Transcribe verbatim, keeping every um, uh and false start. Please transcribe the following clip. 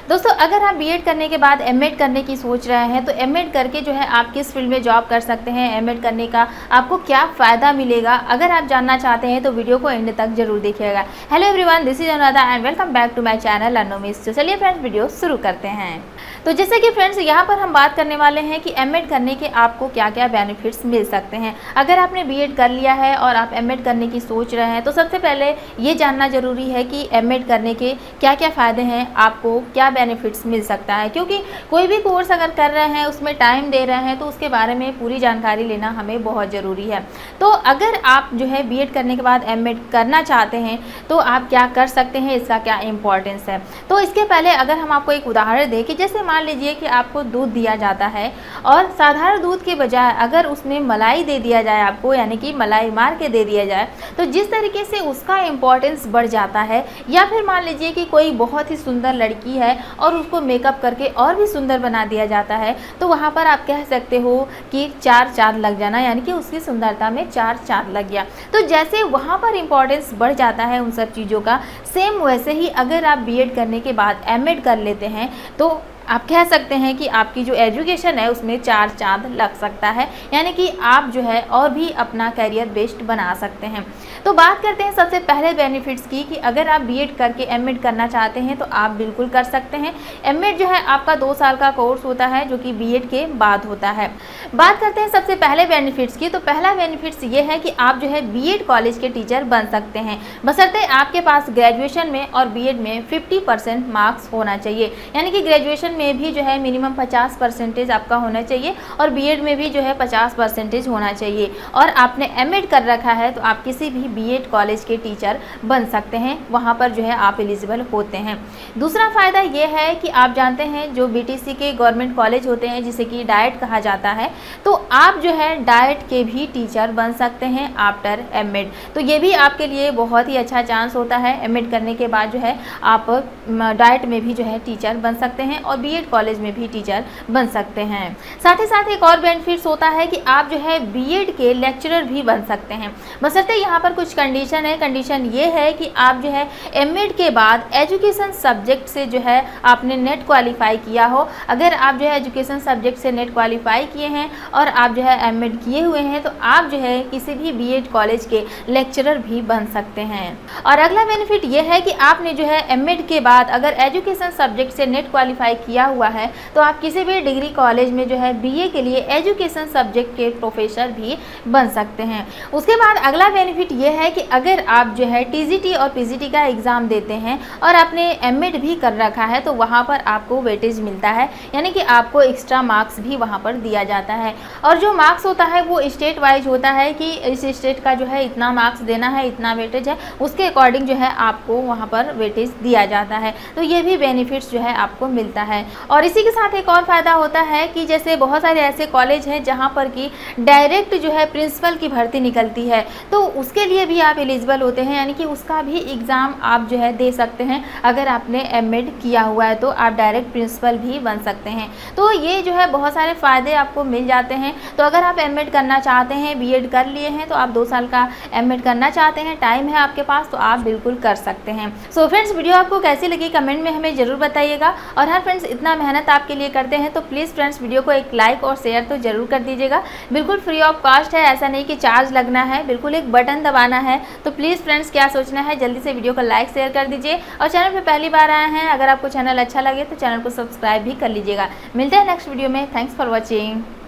दोस्तों अगर आप बीएड करने के बाद एमएड करने की सोच रहे हैं तो एमएड करके जो है आप किस फील्ड में जॉब कर सकते हैं, एमएड करने का आपको क्या फ़ायदा मिलेगा, अगर आप जानना चाहते हैं तो वीडियो को एंड तक जरूर देखिएगा। Hello everyone, this is Anuradha and welcome back to my channel अनोमिस। तो चलिए फ्रेंड्स वीडियो शुरू करते हैं। तो जैसे कि फ्रेंड्स यहाँ पर हम बात करने वाले हैं कि एमएड करने के आपको क्या क्या बेनिफिट्स मिल सकते हैं। अगर आपने बीएड कर लिया है और आप एमएड करने की सोच रहे हैं तो सबसे पहले ये जानना जरूरी है कि एमएड करने के क्या क्या फ़ायदे हैं, आपको क्या बेनिफिट्स मिल सकता है। क्योंकि कोई भी कोर्स अगर कर रहे हैं, उसमें टाइम दे रहे हैं तो उसके बारे में पूरी जानकारी लेना हमें बहुत ज़रूरी है। तो अगर आप जो है बीएड करने के बाद एमएड करना चाहते हैं तो आप क्या कर सकते हैं, इसका क्या इम्पोर्टेंस है। तो इसके पहले अगर हम आपको एक उदाहरण दें कि जैसे मान लीजिए कि आपको दूध दिया जाता है और साधारण दूध के बजाय अगर उसमें मलाई दे दिया जाए आपको, यानी कि मलाई मार के दे दिया जाए, तो जिस तरीके से उसका इम्पोर्टेंस बढ़ जाता है। या फिर मान लीजिए कि कोई बहुत ही सुंदर लड़की है और उसको मेकअप करके और भी सुंदर बना दिया जाता है, तो वहाँ पर आप कह सकते हो कि चार चांद लग जाना, यानी कि उसकी सुंदरता में चार चांद लग गया। तो जैसे वहाँ पर इम्पोर्टेंस बढ़ जाता है उन सब चीज़ों का, सेम वैसे ही अगर आप बीएड करने के बाद एमएड कर लेते हैं तो आप कह सकते हैं कि आपकी जो एजुकेशन है उसमें चार चांद लग सकता है, यानी कि आप जो है और भी अपना करियर बेस्ट बना सकते हैं। तो बात करते हैं सबसे पहले बेनिफिट्स की कि अगर आप बीएड करके एमएड करना चाहते हैं तो आप बिल्कुल कर सकते हैं। एमएड जो है आपका दो साल का कोर्स होता है जो कि बीएड के बाद होता है। बात करते हैं सबसे पहले बेनिफिट्स की। तो पहला बेनिफिट्स ये है कि आप जो है बीएड कॉलेज के टीचर बन सकते हैं, बशर्ते आपके पास ग्रेजुएशन में और बीएड में फिफ्टी परसेंट मार्क्स होना चाहिए। यानी कि ग्रेजुएशन में भी जो है मिनिमम पचास परसेंटेज आपका होना चाहिए और बीएड में भी जो है पचास परसेंटेज होना चाहिए, और आपने एमएड कर रखा है तो आप किसी भी बीएड कॉलेज के टीचर बन सकते हैं, वहाँ पर जो है आप एलिजिबल होते हैं। दूसरा फ़ायदा ये है कि आप जानते हैं जो बीटीसी के गवर्नमेंट कॉलेज होते हैं जिसे कि डाइट कहा जाता है, तो आप जो है डाइट के भी टीचर बन सकते हैं आफ्टर एमएड। तो ये भी आपके लिए बहुत ही अच्छा चांस होता है। एमएड करने के बाद जो है आप डाइट में भी जो है टीचर बन सकते हैं और बीएड कॉलेज में भी टीचर बन सकते हैं। साथ ही साथ एक और बेनिफिट्स होता है कि आप जो है बीएड के लेक्चरर भी बन सकते हैं, बशर्ते यहाँ पर कुछ कंडीशन है। कंडीशन ये है कि आप जो है एमएड के बाद एजुकेशन सब्जेक्ट से जो है आपने नेट क्वालिफाई किया हो। अगर आप जो है एजुकेशन सब्जेक्ट से नेट क्वालिफाई किए हैं और आप जो है एमएड किए हुए हैं तो आप जो है किसी भी बीएड कॉलेज के लेक्चरर भी बन सकते हैं। और अगला बेनिफिट ये है कि आपने जो है एमएड के बाद अगर एजुकेशन सब्जेक्ट से नेट क्वालिफाई किया हुआ है तो आप किसी भी डिग्री कॉलेज में जो है बीए के लिए एजुकेशन सब्जेक्ट के प्रोफेसर भी बन सकते हैं। उसके बाद अगला बेनिफिट ये है कि अगर आप जो है टीजीटी और पीजीटी का एग्ज़ाम देते हैं और आपने एमएड भी कर रखा है तो वहाँ पर आपको वेटेज मिलता है, यानी कि आपको एक्स्ट्रा मार्क्स भी वहाँ पर दिया जाता है। और जो मार्क्स होता है वो स्टेट वाइज होता है कि इस स्टेट का जो है इतना मार्क्स देना है, इतना वेटेज है, उसके अकॉर्डिंग जो है आपको वहाँ पर वेटेज दिया जाता है। तो ये भी बेनिफिट्स जो है आपको मिलता है। और इसी के साथ एक और फ़ायदा होता है कि जैसे बहुत सारे ऐसे कॉलेज हैं जहाँ पर कि डायरेक्ट जो है प्रिंसिपल की भर्ती निकलती है, तो उसके लिए भी आप एलिजिबल होते हैं, यानी कि उसका भी एग्ज़ाम आप जो है दे सकते हैं। अगर आपने एमएड किया हुआ है तो आप डायरेक्ट प्रिंसिपल भी बन सकते हैं। तो ये जो है बहुत सारे फ़ायदे आपको मिल जाते हैं। तो अगर आप एमएड करना चाहते हैं, बीएड कर लिए हैं तो आप दो साल का एमएड करना चाहते हैं, टाइम है आपके पास, तो आप बिल्कुल कर सकते हैं। सो फ्रेंड्स, वीडियो आपको कैसी लगी कमेंट में हमें ज़रूर बताइएगा। और हर फ्रेंड्स इतना मेहनत आपके लिए करते हैं तो प्लीज़ फ्रेंड्स वीडियो को एक लाइक और शेयर तो जरूर कर दीजिएगा। बिल्कुल फ्री ऑफ कॉस्ट है, ऐसा नहीं कि चार्ज लगना है, बिल्कुल एक बटन दबाना है। तो प्लीज़ फ्रेंड्स क्या सोचना है, जल्दी से वीडियो को लाइक शेयर कर दीजिए। और चैनल पे पहली बार आए हैं, अगर आपको चैनल अच्छा लगे तो चैनल को सब्सक्राइब भी कर लीजिएगा। मिलते हैं नेक्स्ट वीडियो में। Thanks for watching.